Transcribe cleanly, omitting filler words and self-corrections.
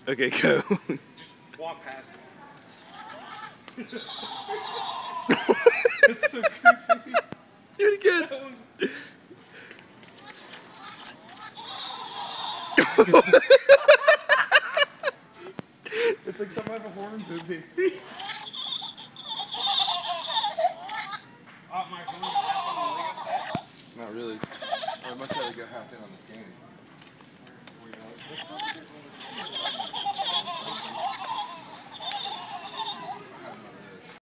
Okay, go. Walk past me. It's so goofy. Do it again. It's like some type of horror movie. My phone is half on the Lego set. Not really. I'd much rather go half in on this game.